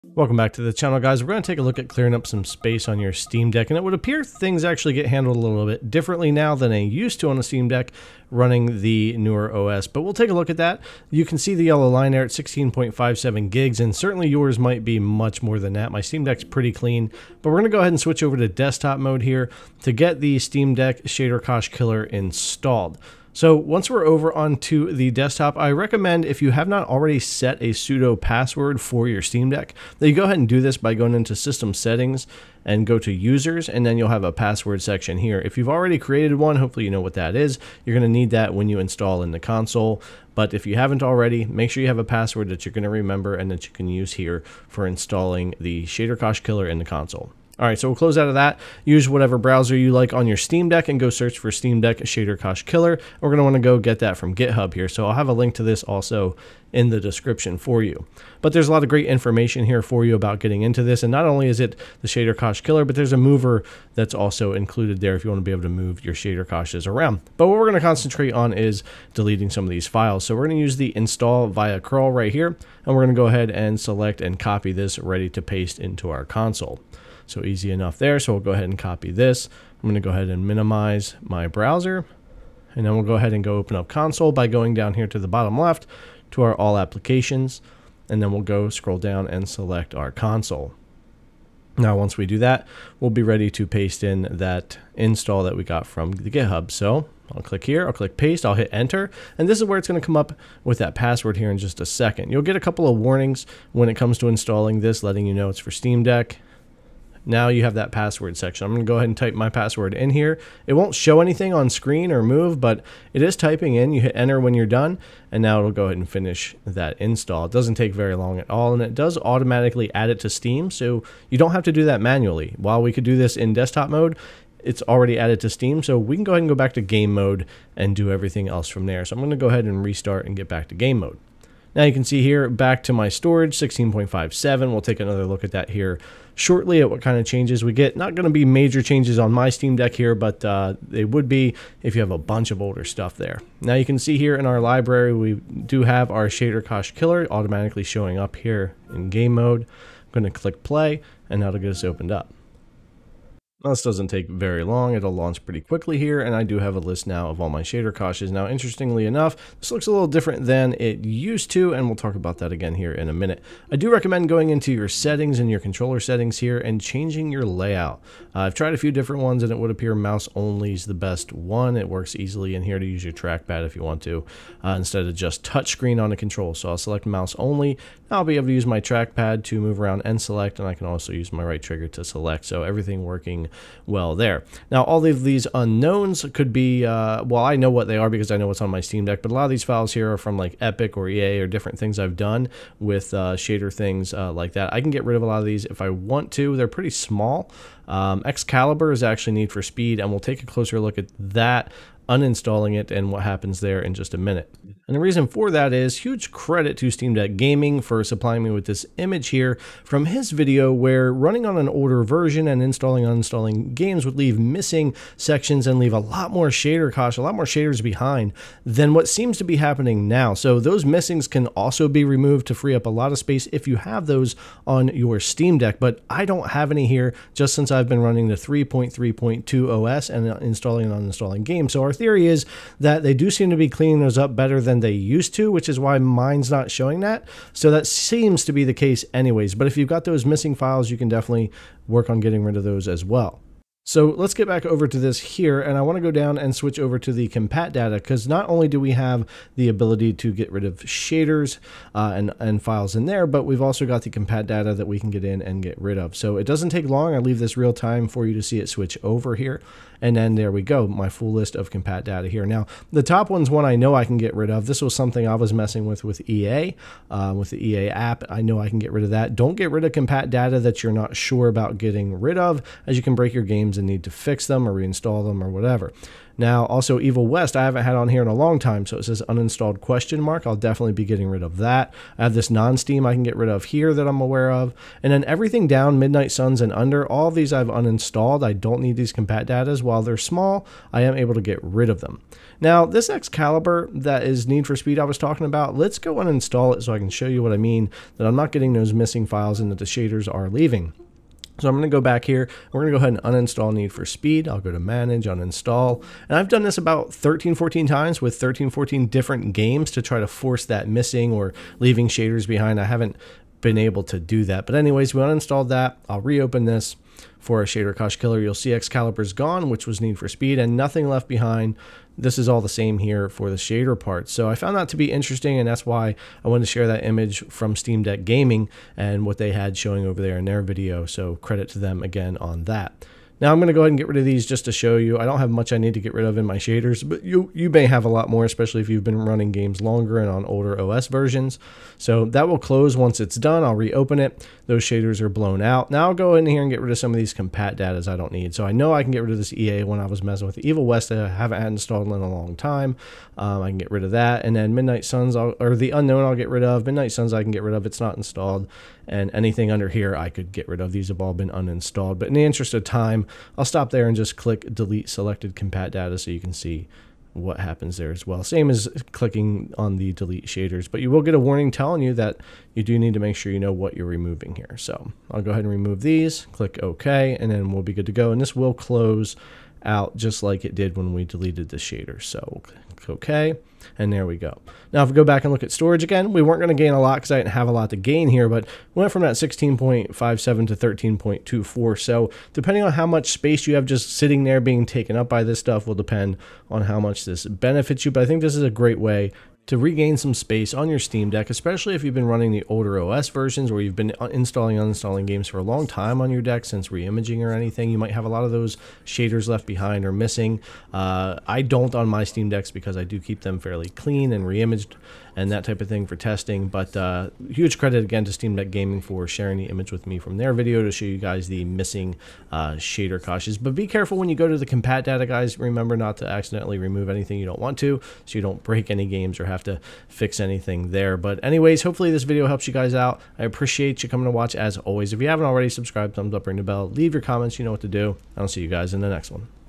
Welcome back to the channel, guys. We're going to take a look at clearing up some space on your Steam Deck, and it would appear things actually get handled a little bit differently now than they used to on a Steam Deck running the newer OS, but we'll take a look at that. You can see the yellow line there at 16.57 gigs, and certainly yours might be much more than that. My Steam Deck's pretty clean, but we're going to go ahead and switch over to desktop mode here to get the Steam Deck Shader Cache Killer installed. So once we're over onto the desktop, I recommend, if you have not already set a sudo password for your Steam Deck, that you go ahead and do this by going into System Settings and go to Users, and then you'll have a password section here. If you've already created one, hopefully you know what that is. You're going to need that when you install in the console. But if you haven't already, make sure you have a password that you're going to remember and that you can use here for installing the Shader Cache Killer in the console. All right, so we'll close out of that. Use whatever browser you like on your Steam Deck and go search for Steam Deck Shader Cache Killer. We're going to want to go get that from GitHub here. So I'll have a link to this also in the description for you. But there's a lot of great information here for you about getting into this. And not only is it the Shader Cache Killer, but there's a mover that's also included there if you want to be able to move your shader caches around. But what we're going to concentrate on is deleting some of these files. So we're going to use the install via curl right here. And we're going to go ahead and select and copy this ready to paste into our console. So easy enough there. So we'll go ahead and copy this. I'm going to go ahead and minimize my browser. And then we'll go ahead and go open up console by going down here to the bottom left to our all applications. And then we'll go scroll down and select our console. Now, once we do that, we'll be ready to paste in that install that we got from the GitHub. So I'll click here, I'll click paste, I'll hit enter, and this is where it's going to come up with that password here in just a second. You'll get a couple of warnings when it comes to installing this, letting you know it's for Steam Deck. Now you have that password section. I'm going to go ahead and type my password in here. It won't show anything on screen or move, but it is typing in. You hit enter when you're done, and now it'll go ahead and finish that install. It doesn't take very long at all, and it does automatically add it to Steam, so you don't have to do that manually. While we could do this in desktop mode, it's already added to Steam, so we can go ahead and go back to game mode and do everything else from there. So I'm going to go ahead and restart and get back to game mode. Now you can see here, back to my storage, 16.57. We'll take another look at that here shortly at what kind of changes we get. Not going to be major changes on my Steam Deck here, but they would be if you have a bunch of older stuff there. Now you can see here in our library, we do have our Shader Cache Killer automatically showing up here in game mode. I'm going to click play, and that'll get us opened up. Now, this doesn't take very long. It'll launch pretty quickly here, and I do have a list now of all my shader caches. Now, interestingly enough, this looks a little different than it used to, and we'll talk about that again here in a minute. I do recommend going into your settings and your controller settings here and changing your layout. I've tried a few different ones, and it would appear mouse only is the best one. It works easily in here to use your trackpad if you want to, instead of just touchscreen on the control. So I'll select mouse only. Now I'll be able to use my trackpad to move around and select, and I can also use my right trigger to select. So everything working well there. Now, all of these unknowns could be, well, I know what they are because I know what's on my Steam Deck, but a lot of these files here are from like Epic or EA or different things I've done with shader things like that. I can get rid of a lot of these if I want to. They're pretty small. Excalibur is actually Need for Speed, and we'll take a closer look at that, uninstalling it, and what happens there in just a minute. And the reason for that is huge credit to Steam Deck Gaming for supplying me with this image here from his video where running on an older version and installing and uninstalling games would leave missing sections and leave a lot more shader cache, a lot more shaders behind than what seems to be happening now. So those missings can also be removed to free up a lot of space if you have those on your Steam Deck, but I don't have any here just since I've been running the 3.3.2 OS and installing and uninstalling games. So our theory is that they do seem to be cleaning those up better than they used to, which is why mine's not showing that. So that seems to be the case anyways. But if you've got those missing files, you can definitely work on getting rid of those as well. So let's get back over to this here, and I want to go down and switch over to the Compat data, because not only do we have the ability to get rid of shaders and files in there, but we've also got the Compat data that we can get in and get rid of. So it doesn't take long. I leave this real time for you to see it switch over here. And then there we go, my full list of Compat data here. Now, the top one's one I know I can get rid of. This was something I was messing with EA, with the EA app. I know I can get rid of that. Don't get rid of Compat data that you're not sure about getting rid of, as you can break your games and need to fix them or reinstall them or whatever. Now, also Evil West, I haven't had on here in a long time, so it says uninstalled question mark. I'll definitely be getting rid of that. I have this non-Steam I can get rid of here that I'm aware of. And then everything down Midnight Suns and under, all of these I've uninstalled. I don't need these compat datas. While they're small, I am able to get rid of them. Now, this Excalibur that is Need for Speed I was talking about, let's go uninstall it so I can show you what I mean, that I'm not getting those missing files and that the shaders are leaving. So I'm going to go back here. We're going to go ahead and uninstall Need for Speed. I'll go to Manage, Uninstall. And I've done this about 13, 14 times with 13, 14 different games to try to force that missing or leaving shaders behind. I haven't been able to do that. But anyways, we uninstalled that. I'll reopen this. For a shader cache killer, you'll see Excalibur's gone, which was Need for Speed, and nothing left behind. This is all the same here for the shader part. So I found that to be interesting, and that's why I wanted to share that image from Steam Deck Gaming and what they had showing over there in their video. So credit to them again on that. Now I'm going to go ahead and get rid of these just to show you. I don't have much I need to get rid of in my shaders, but you may have a lot more, especially if you've been running games longer and on older OS versions. So that will close once it's done. I'll reopen it. Those shaders are blown out. Now I'll go in here and get rid of some of these compat datas I don't need. So I know I can get rid of this EA when I was messing with Evil West that I haven't had installed in a long time. I can get rid of that. And then Midnight Suns, or the Unknown I'll get rid of. Midnight Suns I can get rid of. It's not installed. And anything under here I could get rid of. These have all been uninstalled. But in the interest of time, I'll stop there and just click delete selected compat data so you can see what happens there as well. Same as clicking on the delete shaders, but you will get a warning telling you that you do need to make sure you know what you're removing here. So I'll go ahead and remove these, click OK, and then we'll be good to go. And this will close out just like it did when we deleted the shader. So we'll click OK, and there we go. Now if we go back and look at storage again, we weren't going to gain a lot because I didn't have a lot to gain here, but we went from that 16.57 to 13.24. So depending on how much space you have just sitting there being taken up by this stuff will depend on how much this benefits you. But I think this is a great way to regain some space on your Steam Deck, especially if you've been running the older OS versions where you've been installing and uninstalling games for a long time on your deck since reimaging or anything. You might have a lot of those shaders left behind or missing. I don't on my Steam Decks because I do keep them fairly clean and reimaged and that type of thing for testing. But huge credit again to Steam Deck Gaming for sharing the image with me from their video to show you guys the missing shader caches. But be careful when you go to the compat data, guys. Remember not to accidentally remove anything you don't want to, so you don't break any games or have to fix anything there. But anyways, hopefully this video helps you guys out. I appreciate you coming to watch as always. If you haven't already, subscribe, thumbs up, ring the bell, leave your comments. You know what to do. I'll see you guys in the next one.